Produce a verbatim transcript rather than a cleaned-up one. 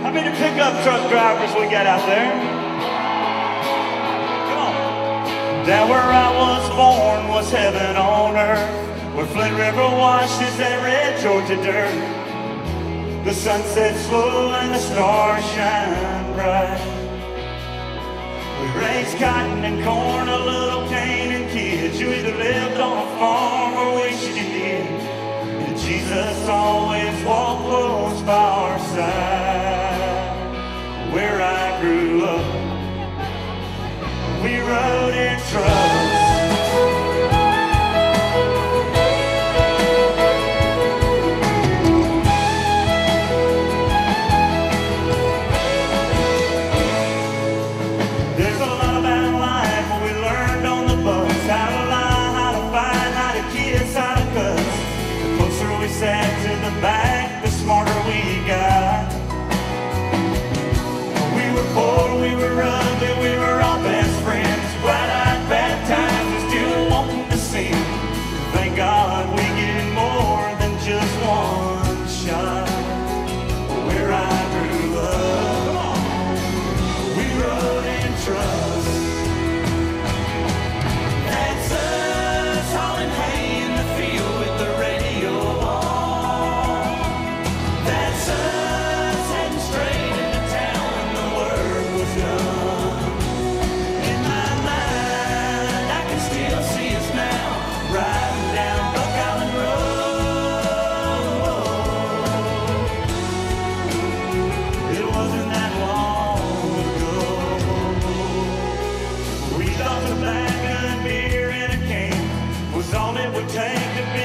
How many pickup truck drivers we got out there? Come on. Down where I was born was heaven on earth, where Flint River washes that red Georgia dirt. The sun sets slow and the stars shine bright. We raised cotton and corn, a little cane and kids. You either lived on a farm or wished you did. And Jesus always walked close by our side. Where I grew up, we rode in trucks. Sat to the back, the smarter we got. We were poor, we were ugly, we were all best friends. Wide-eyed, baptized, and still wanting to sing. Thank God we get more than just one shot. Where I grew up, we rode in trucks. That's us hauling hay in the field with the radio on. All it would take to be